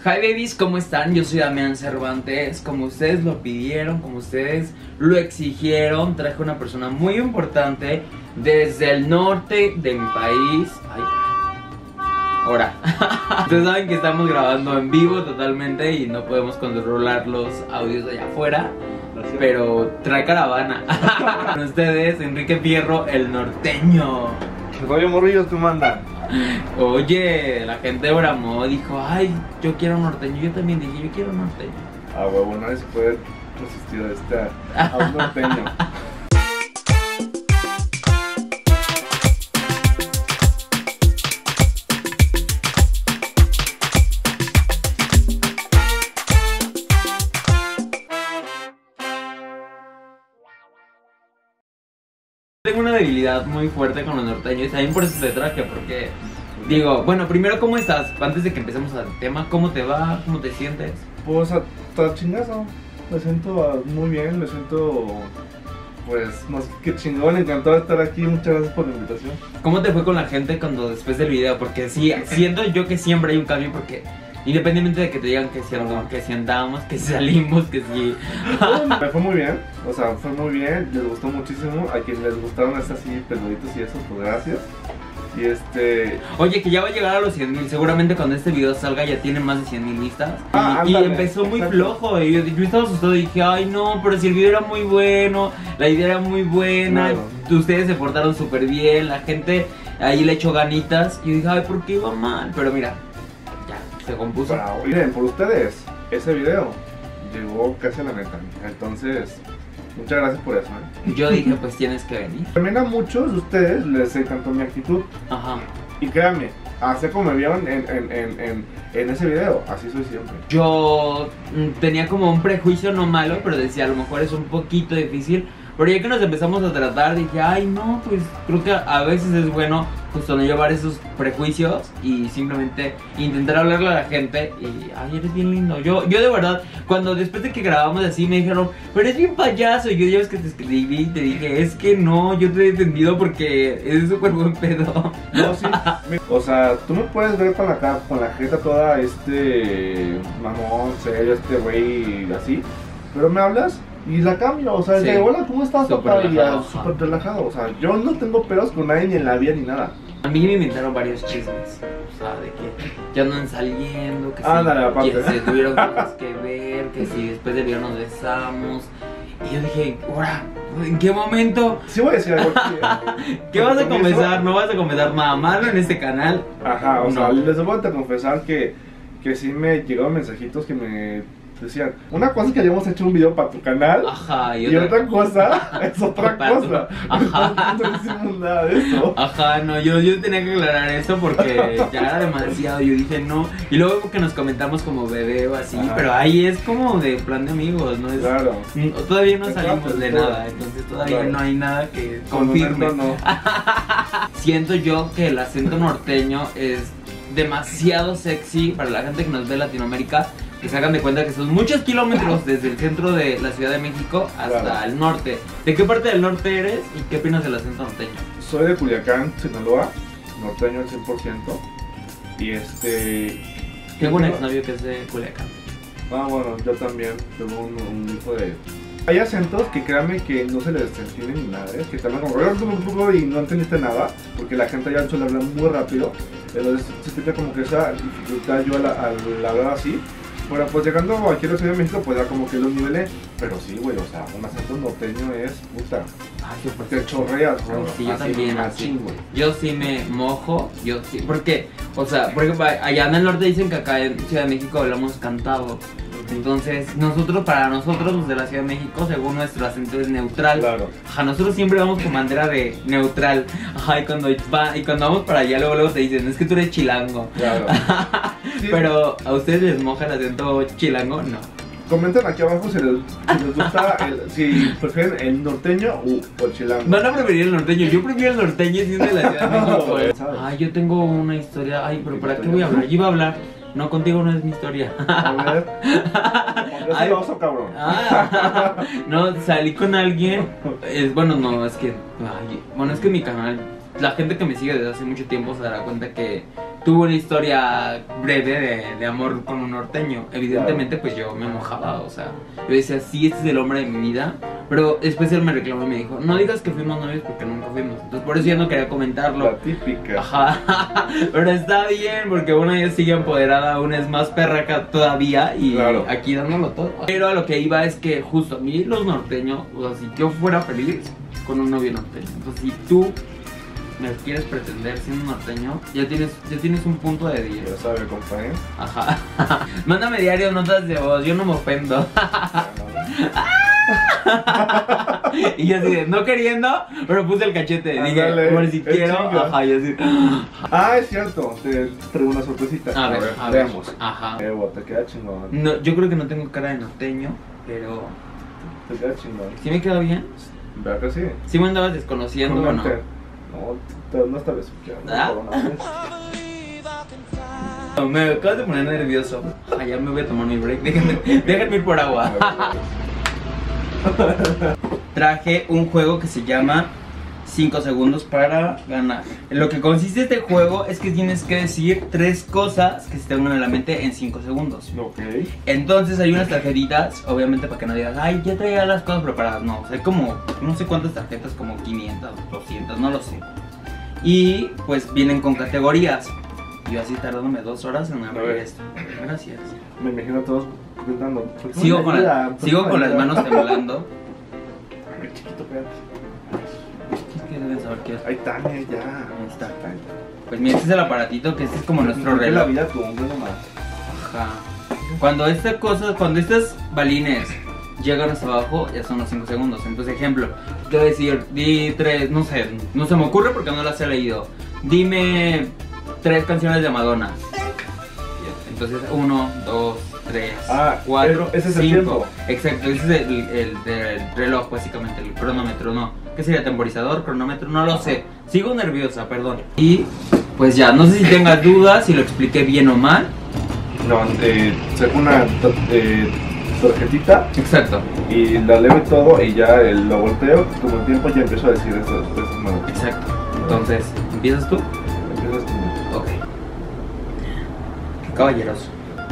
Hi babies, ¿cómo están? Yo soy Damián Cervantes. Como ustedes lo pidieron, como ustedes lo exigieron, traje una persona muy importante desde el norte de mi país. Ay, ahora. Ustedes saben que estamos grabando en vivo totalmente y no podemos controlar los audios de allá afuera, pero trae caravana. Con ustedes, Enrique Fierro, el norteño. Oye, morrillos, ¿cómo andan? Oye, la gente de Bramó dijo, ay, yo quiero un norteño. Yo también dije, yo quiero un norteño. Ah, huevo, nadie se puede resistir a un norteño. Tengo una debilidad muy fuerte con los norteños, también por eso te traje, porque digo, bueno, primero, ¿cómo estás? Antes de que empecemos al tema, ¿cómo te va? ¿Cómo te sientes? Pues hasta chingazo, me siento muy bien, me siento pues más que chingón, encantado de estar aquí, muchas gracias por la invitación. ¿Cómo te fue con la gente cuando después del video? Porque sí, siento yo que siempre hay un cambio, porque independientemente de que te digan que si andamos, que si salimos, que si... Me fue muy bien, o sea, fue muy bien, les gustó muchísimo, a quienes les gustaron estas así peluditos y eso, pues gracias. Y Oye, que ya va a llegar a los 100,000, seguramente cuando este video salga ya tiene más de 100,000 vistas. Y empezó muy flojo, y yo estaba asustado y dije, ay no, pero si el video era muy bueno, la idea era muy buena, claro. Ustedes se portaron súper bien, la gente ahí le echó ganitas, y yo dije, ay, ¿por qué iba mal? Pero mira, ya, se compuso. Miren, por ustedes, ese video llegó casi a la meta, entonces... Muchas gracias por eso, Yo dije, pues tienes que venir. También a muchos de ustedes les encantó mi actitud. Ajá. Y créanme, así como me vieron en ese video, así soy siempre. Yo tenía como un prejuicio no malo, pero decía, a lo mejor es un poquito difícil. Pero ya que nos empezamos a tratar, dije, ay no, pues creo que a veces es bueno justo no llevar esos prejuicios y simplemente intentar hablarle a la gente y, ay, eres bien lindo. Yo de verdad, cuando después de que grabamos así me dijeron, pero eres bien payaso, y yo ya ves que te escribí y te dije, es que no, yo te he defendido porque es súper buen pedo. No, sí, o sea, tú me puedes ver con la jeta toda mamón, serio, güey, así, pero me hablas y la cambio, o sea, sí. Hola, ¿cómo estás, papá? Y súper relajado, o sea, yo no tengo pedos con nadie ni en la vida ni nada. A mí me inventaron varios chismes, o sea, de que ya andan saliendo, que, que se tuvieron cosas que ver, que si después del video nos besamos. Y yo dije, ¡ora! ¿En qué momento? Sí voy a decir algo. ¿Qué vas a confesar? ¿No vas a confesar nada malo en este canal? Ajá, o sea, les voy a confesar que sí me llegaron mensajitos que me... decían, una cosa es que hayamos hecho un video para tu canal. Ajá, y otra cosa es otra cosa. Ajá. No hicimos nada de eso. Ajá, no, yo tenía que aclarar eso porque ya era demasiado. Yo dije no. Y luego que nos comentamos como bebé o así. Ajá. Pero ahí es como de plan de amigos, ¿no? Es, claro. Todavía no salimos de nada. Entonces todavía no hay nada que confirme. No. Siento yo que el acento norteño es demasiado sexy para la gente que nos ve en Latinoamérica. Que se hagan de cuenta que son muchos kilómetros desde el centro de la Ciudad de México hasta el norte. ¿De qué parte del norte eres y qué opinas del acento norteño? Soy de Culiacán, Sinaloa, norteño al 100%. Y Tengo un exnovio que es de Culiacán. Ah, bueno, yo también tengo un hijo de... Hay acentos que créanme que no se les entiende ni nada, que te hablan como y no entendiste nada, porque la gente ya suele hablar muy rápido. Entonces se siente como que esa dificultad yo al hablar así. Bueno, pues llegando aquí a la Ciudad de México, pues ya como que los nivelé. Pero sí, güey, o sea, un acento norteño es puta. Ay, te chorreas, ¿no? Sí, yo también, así. Yo sí me mojo, yo sí. Porque, o sea, por ejemplo, allá en el norte dicen que acá en Ciudad de México hablamos cantado. Entonces, para nosotros, los de la Ciudad de México, según nuestro acento es neutral. Claro. Ajá, nosotros siempre vamos con bandera de neutral. Ajá, y cuando vamos para allá, luego te dicen, es que tú eres chilango. Claro. Sí. Pero, ¿a ustedes les moja el acento chilango? No. Comenten aquí abajo si les gusta, si prefieren el norteño o el chilango. Van a preferir el norteño, yo prefiero el norteño si es de la Ciudad de México. Ay, yo tengo una historia, ay, pero ¿para qué voy a hablar? Yo iba a hablar. No, contigo no es mi historia. A ver. Ay, oso, cabrón. No, salí con alguien. Bueno, no, es que. Ay, bueno, es que mi canal, la gente que me sigue desde hace mucho tiempo se dará cuenta que tuvo una historia breve de amor con un norteño. Evidentemente, pues yo me mojaba, o sea, yo decía, sí, este es el hombre de mi vida. Pero después él me reclamó y me dijo, no digas que fuimos novios porque nunca fuimos. Entonces por eso ya no quería comentarlo. La típica. Ajá, pero está bien porque una ya sigue empoderada, una es más perraca todavía y claro, aquí dándolo todo. Pero a lo que iba es que justo a mí los norteños, o sea, si yo fuera feliz con un novio norteño, entonces si tú me quieres pretender siendo norteño, ya tienes un punto de 10. Ya sabe, compadre. Ajá. Mándame diario notas de voz, yo no me ofendo. Y yo así de, no queriendo, pero puse el cachete. Dije, como si quiero, chinga. ajá, y así. Ah, es cierto, te traigo una sorpresita. A ver, veamos. Ajá. Te queda chingón. No, yo creo que no tengo cara de norteño, pero Te queda chingón. ¿sí me quedó bien? ¿Verdad que sí? ¿Sí me andabas desconociendo o no? No esta vez. ¿Ah? No, me acabas de poner nervioso. Ah, ya me voy a tomar mi break. Déjenme ir por agua. Traje un juego que se llama 5 segundos para ganar. Lo que consiste este juego es que tienes que decir 3 cosas que se te vengan a la mente en 5 segundos. Ok. Entonces hay unas tarjetitas, obviamente para que no digas, ay, ya traía las cosas preparadas. No, o sea, hay como, no sé cuántas tarjetas, como 500, 200, no lo sé. Y pues vienen con categorías. Yo así tardándome 2 horas en abrir esto. Gracias. Me imagino a todos comentando. Sigo con las manos temblando. Ay, chiquito, espérate. Es que deben saber qué es. Ahí Tania, ya. Ahí está. Pues mira, este es el aparatito, que este es como nuestro la reloj. vida tu hombre nomás. Ajá. Cuando estas balines llegan hasta abajo, ya son los 5 segundos. Entonces, ejemplo, te voy a decir, di 3, no sé, no se me ocurre porque no las he leído. Dime 3 canciones de Madonna. Entonces, 1, 2, 3, 4, ese es el 5. tiempo. Exacto, ese es el reloj, básicamente, el cronómetro, ¿no? ¿Qué sería? ¿Temporizador? ¿Cronómetro? No lo sé. Sigo nerviosa, perdón. Y pues ya, no sé si tengas dudas, si lo expliqué bien o mal. No, saco una tarjetita. Exacto. Y la leo y todo, y ya lo volteo. Como el tiempo ya empiezo a decir esas manos. Exacto. Entonces, ¿empiezas tú? Empiezas tú. Ok. Qué caballeroso.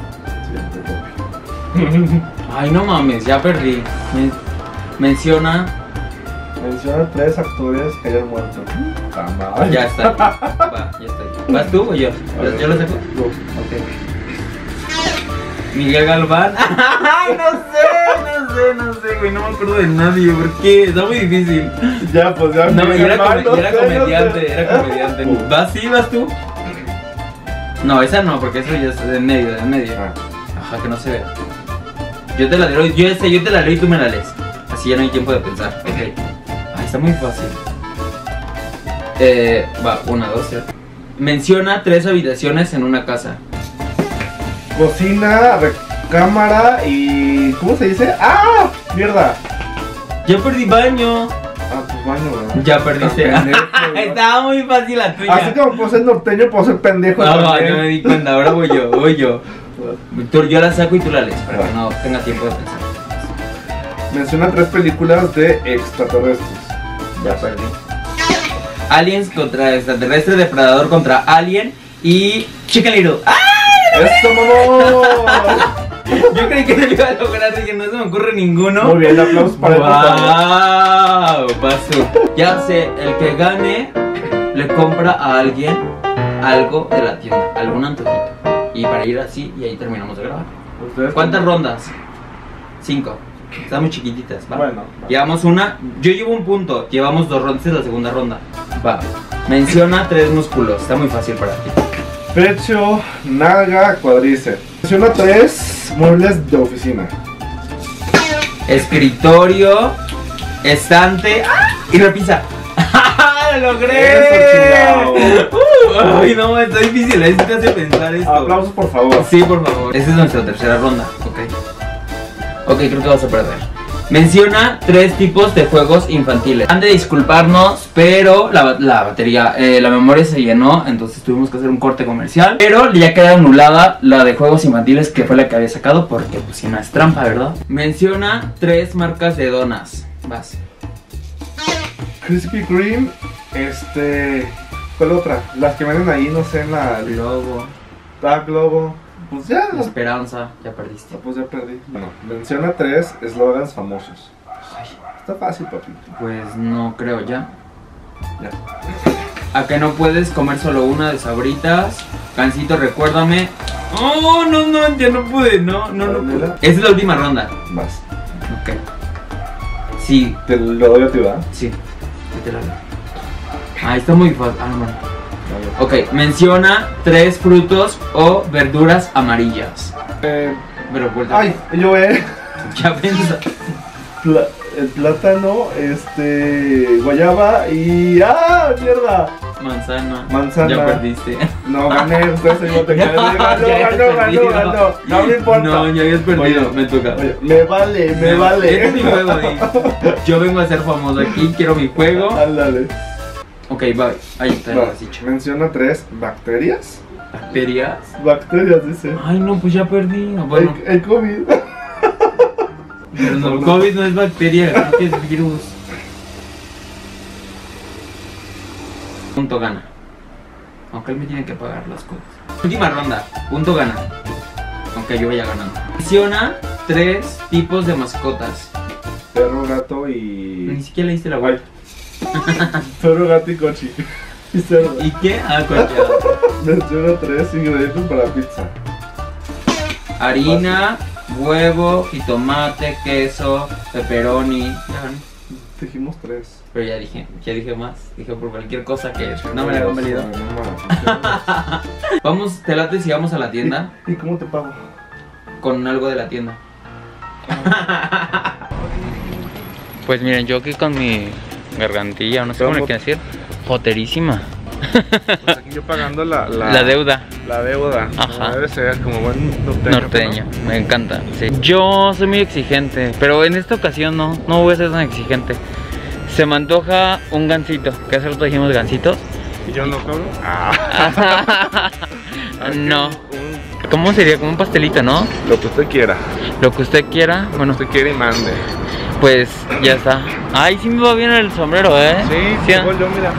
Sí, Ay, no mames, ya perdí. Menciona. Menciona 3 actores que hayan muerto. Jamás. Ya está. Va, ya estoy. ¿Vas tú o yo? ¿Yo lo saco? Tú. Ok. Miguel Galván. Ay, no sé, güey. No me acuerdo de nadie. ¿Por qué? Está muy difícil. Ya, pues ya. No, Miguel era Galván, comediante. no sé. ¿Vas? ¿Sí? ¿Vas tú? No, esa no, porque eso ya es de medio. Ah. Ajá, que no se ve. Yo te la leo, yo te la leo y tú me la lees. Así ya no hay tiempo de pensar. Ok. Ay, está muy fácil. Va, 1, 2, 3. Menciona 3 habitaciones en una casa. Cocina, recámara y... ¿Cómo se dice? ¡Ah! ¡Mierda! Yo perdí baño. Ah, pues baño, ¿verdad? Ya perdiste. Tan pendejo, ¿no? Estaba muy fácil la tuya. Así como puedo ser norteño, puedo ser pendejo No, también. yo me di cuenta, ahora voy yo. Yo la saco y tú la lees, para que no tenga tiempo de pensar. Menciona 3 películas de extraterrestres. Ya perdí. Aliens contra extraterrestre, depredador contra alien y Chicken Little. ¡Ah! ¡Eso, mamón! Yo creí que no lo iba a lograr, dije, no se me ocurre ninguno. Muy bien, aplausos para el ¡Wow! Paso. Ya sé, el que gane le compra a alguien algo de la tienda, algún antojito. Y para ir así, y ahí terminamos de grabar. ¿Cuántas rondas? 5. Están muy chiquititas, ¿va? Bueno, va. Llevamos una, yo llevo un punto, llevamos 2 rondas, es la segunda ronda. Va. Menciona 3 músculos, está muy fácil para ti. Pecho, nalga, cuádriceps. Menciona 3 muebles de oficina. Escritorio, estante y repisa. ¡Lo logré! Eso, Ay, no, está difícil, es que te hace pensar esto. Aplausos, por favor. Sí, por favor. Esta es nuestra tercera ronda, ok, creo que vas a perder. Menciona 3 tipos de juegos infantiles. Han de disculparnos, pero la batería, la memoria se llenó, entonces tuvimos que hacer un corte comercial. Pero ya queda anulada la de juegos infantiles, que fue la que había sacado, porque pues si no es trampa, ¿verdad? Menciona 3 marcas de donas. Vas. Krispy Kreme, ¿Cuál otra? Las que venden ahí, no sé, en la... Globo. Globo. Pues ya. Esperanza, ya perdiste. Pues ya perdí. Bueno, menciona 3 eslogans famosos. Está fácil, papi. Pues no creo ya. Ya. ¿A que no puedes comer solo una de Sabritas? Gansito, recuérdame. Oh, no, ya no pude. No pude. Esa es la última ronda. Vas. Ok. Sí. ¿Te lo doy a ti, va? Sí. Ah, está muy fácil. Ah, no. Ok, menciona 3 frutos o verduras amarillas. Pero vuelta. Ay, yo Ya piensa. el plátano, guayaba y... ¡ah, mierda! Manzana. Ya perdiste. No, gané, ustedes igual te gané. Ganó. No me importa. No, ya habías perdido, me toca. Oye, me vale. Este es mi juego ahí. Yo vengo a ser famoso aquí, quiero mi juego. Ándale. Ok, bye. Ahí está, lo has dicho. Menciona 3 bacterias. ¿Bacterias? Bacterias, dice. Ay, no, pues ya perdí. Bueno. El COVID. Pero no, el COVID no es bacteria, creo que es virus. Punto gana. Aunque él me tiene que pagar las cosas. Última ronda, punto gana. Aunque yo vaya ganando. Menciona 3 tipos de mascotas. Perro, gato y... Ni siquiera leíste la web. Perro, gato y cochi. Y cerdo. ¿Y qué? Ah, cualquiera. Menciona 3 ingredientes para pizza. Harina, huevo, jitomate, queso, pepperoni. Ya gané. Dijimos 3. Pero ya dije más. Dije por cualquier cosa que no me la hagan válido. Vamos, te late si vamos a la tienda. ¿Y cómo te pago? Con algo de la tienda. Pues miren, yo aquí con mi gargantilla, no sé cómo le quiero decir, joterísima. Pues aquí yo pagando la deuda. La deuda. Ajá. Debe ser como buen norteño, ¿no? Me encanta, sí. Yo soy muy exigente, pero en esta ocasión no voy a ser tan exigente. Se me antoja un gansito, que hace rato dijimos gansitos. ¿Y yo no cobro? No. ¿Cómo sería? Como un pastelito, ¿no? Lo que usted quiera. Lo que usted quiera. Bueno, usted quiere y mande. Pues ya está. Ay, sí me va bien el sombrero, ¿eh? Sí, igual yo, mira.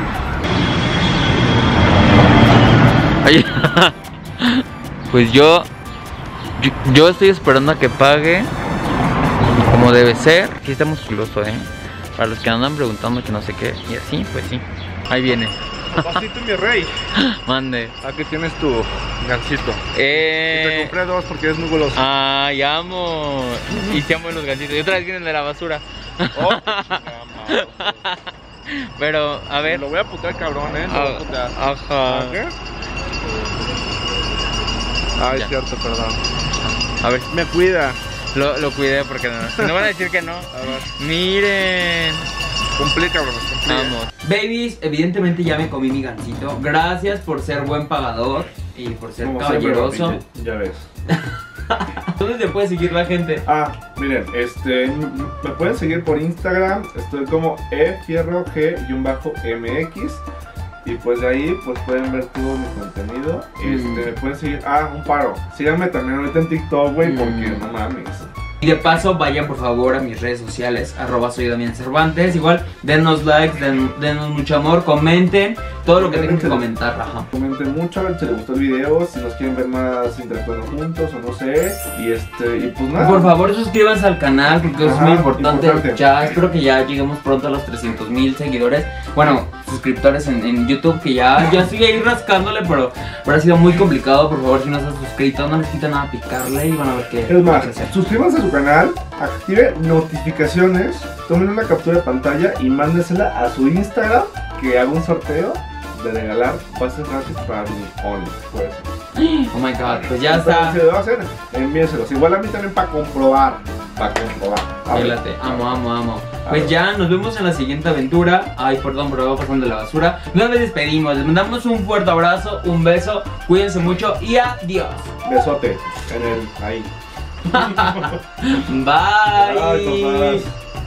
Ay, pues yo estoy esperando a que pague como debe ser. Aquí está musculoso, ¿eh? Para los que andan preguntando que no sé qué y así, pues sí. Ahí viene. Pasito, mi rey. Mande. Aquí tienes tu gansito. Y te compré 2 porque eres muy goloso. Ay, amo. Y se amo los gansitos. Y otra vez vienen de la basura. Oh, pero, a ver. Lo voy a putear, cabrón, Lo voy a putear. Ajá. ¿Qué? Ay, Ya. cierto, perdón. A ver. Me cuida. Lo cuidé porque no van a decir que no. A ver. Miren. Cumplí, cabrón, cumplí. Vamos. Babies, evidentemente ya me comí mi gansito. Gracias por ser buen pagador y por ser Como caballeroso. siempre, ya ves. ¿Dónde te puede seguir la gente? Miren, me pueden seguir por Instagram. Estoy como efierrog-mx. Y pues de ahí pues pueden ver todo mi contenido. Me pueden seguir. Un paro. Síganme también ahorita en TikTok, güey, porque no mames. Y de paso vayan por favor a mis redes sociales, @soy Damián Cervantes. Igual denos likes, denos mucho amor, comenten todo lo que tengan que comentar. Ajá. Comenten mucho, a ver si les gustó el video, si nos quieren ver más interactuando juntos o no sé. Y pues nada. Por favor suscríbanse al canal porque es muy importante. Ya espero que ya lleguemos pronto a los 300,000 seguidores. Bueno, suscriptores en YouTube, que ya estoy ahí rascándole, pero ha sido muy complicado. Por favor, si no se han suscrito, no les quita nada picarle y van a ver qué. Es más, suscríbanse a su canal, active notificaciones, tomen una captura de pantalla y mándesela a su Instagram, que haga un sorteo de regalar pases gratis para mi Only, pues. Oh my god, pues ya está. Si lo va a hacer, envíenselos. Igual a mí también para comprobar. Pélate, amo. Pues ya nos vemos en la siguiente aventura. Ay, perdón, pero va pasando la basura. Nos despedimos, les mandamos un fuerte abrazo, un beso, cuídense mucho y adiós. Besote ahí. Bye. Bye.